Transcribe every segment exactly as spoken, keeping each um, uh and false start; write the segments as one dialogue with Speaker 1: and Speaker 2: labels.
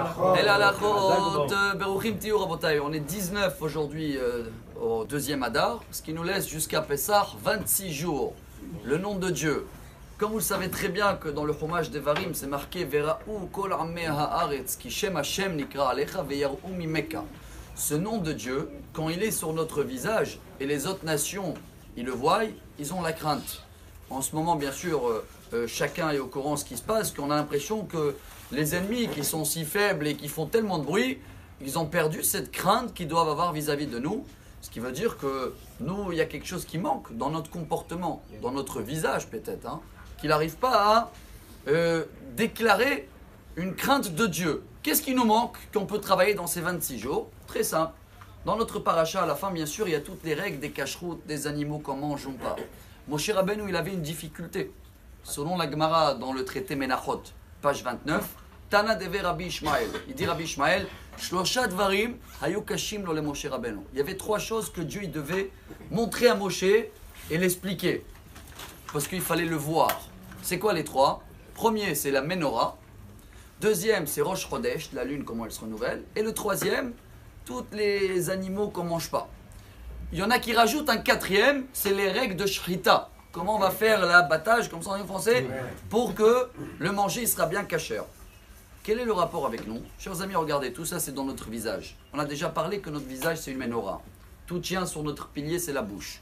Speaker 1: El halachot, beruchim tiyu rabotai. On est dix-neuf aujourd'hui euh, au deuxième Adar, ce qui nous laisse jusqu'à Pessah vingt-six jours. Le nom de Dieu. Comme vous le savez très bien que dans le Chumash Devarim, c'est marqué Vera'u kol amei haaretz ki shem Hashem nikra alecha veyaru mimeka. Ce nom de Dieu, quand il est sur notre visage et les autres nations, ils le voient, ils ont la crainte. En ce moment, bien sûr, euh, euh, chacun est au courant de ce qui se passe, qu'on a l'impression que les ennemis qui sont si faibles et qui font tellement de bruit, ils ont perdu cette crainte qu'ils doivent avoir vis-à-vis de nous. Ce qui veut dire que nous, il y a quelque chose qui manque dans notre comportement, dans notre visage peut-être, hein, qu'il n'arrive pas à euh, déclarer une crainte de Dieu. Qu'est-ce qui nous manque qu'on peut travailler dans ces vingt-six jours? Très simple. Dans notre paracha, à la fin, bien sûr, il y a toutes les règles des cacheroutes, des animaux qu'on mange ou pas. Moshe Rabbeinu, il avait une difficulté. Selon la Gemara, dans le traité Menachot, page vingt-neuf, Tana deve Rabbi Ishmael. Il dit Rabbi Ishmael, Shlosha dvarim hayu kashim lo le Moshe Rabbeinu. Il y avait trois choses que Dieu il devait montrer à Moshe et l'expliquer. Parce qu'il fallait le voir. C'est quoi les trois? Premier, c'est la Menorah. Deuxième, c'est Rosh Chodesh, la lune, comment elle se renouvelle. Et le troisième, tous les animaux qu'on ne mange pas. Il y en a qui rajoutent un quatrième, c'est les règles de Shrita. Comment on va faire l'abattage, comme ça en français, pour que le manger il sera bien cachère. Quel est le rapport avec nous? Chers amis, regardez, tout ça c'est dans notre visage. On a déjà parlé que notre visage c'est une menorah. Tout tient sur notre pilier, c'est la bouche.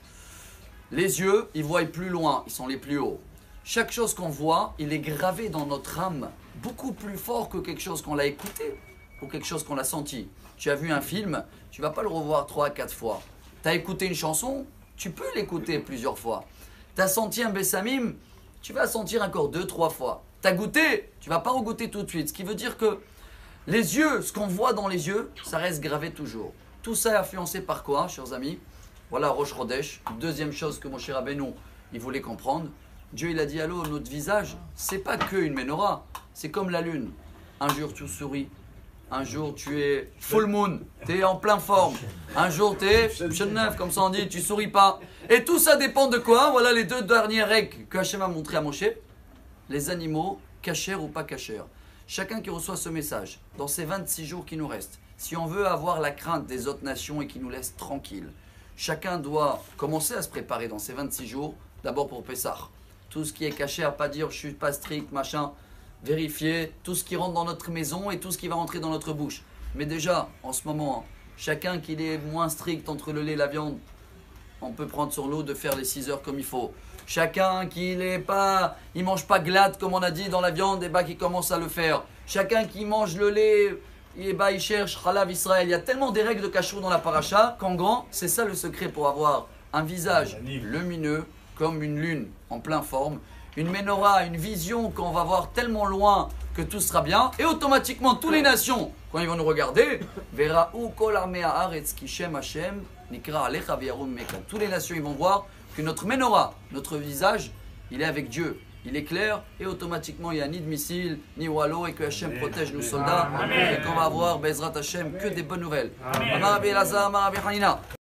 Speaker 1: Les yeux, ils voient plus loin, ils sont les plus hauts. Chaque chose qu'on voit, il est gravé dans notre âme, beaucoup plus fort que quelque chose qu'on l'a écouté ou quelque chose qu'on l'a senti. Tu as vu un film, tu ne vas pas le revoir trois à quatre fois. Tu as écouté une chanson, tu peux l'écouter plusieurs fois. Tu as senti un bessamim, tu vas sentir encore deux, trois fois. Tu as goûté, tu ne vas pas regoûter tout de suite. Ce qui veut dire que les yeux, ce qu'on voit dans les yeux, ça reste gravé toujours. Tout ça est influencé par quoi, chers amis? Voilà Rosh Chodesh. Deuxième chose que Moshe Rabbeinu, il voulait comprendre. Dieu, il a dit, allô, notre visage, c'est pas que une menorah. C'est comme la lune. Un jour, tu souris. Un jour, tu es full moon, tu es en pleine forme. Un jour, tu es neuf, comme ça on dit, tu souris pas. Et tout ça dépend de quoi? Voilà les deux dernières règles que Hachem a montrées à Moshe. Les animaux, cachères ou pas cachères. Chacun qui reçoit ce message, dans ces vingt-six jours qui nous restent, si on veut avoir la crainte des autres nations et qui nous laissent tranquilles, chacun doit commencer à se préparer dans ces vingt-six jours, d'abord pour Pessah. Tout ce qui est cachère, pas dire je suis pas strict, machin. Vérifier tout ce qui rentre dans notre maison et tout ce qui va rentrer dans notre bouche. Mais déjà, en ce moment, hein, chacun qui est moins strict entre le lait et la viande, on peut prendre sur nous de faire les six heures comme il faut. Chacun qui n'est pas, il mange pas glade comme on a dit dans la viande, et bah qui commence à le faire. Chacun qui mange le lait, et bah il cherche Halav Israël. Il y a tellement des règles de cachou dans la paracha qu'en grand, c'est ça le secret pour avoir un visage lumineux comme une lune en pleine forme. Une menorah, une vision qu'on va voir tellement loin que tout sera bien. Et automatiquement, toutes les nations, quand ils vont nous regarder, Vera'u kol amei haaretz ki shem Hashem nikra alecha veyaru mimeka. Toutes les nations, ils vont voir que notre menorah, notre visage, il est avec Dieu. Il est clair et automatiquement, il n'y a ni de missiles, ni wallo et que Hashem protège nos soldats. Et qu'on va avoir, Bezrat Hashem, que des bonnes nouvelles. Amar Rabbi Elazar, Amar Rabbi Hanina.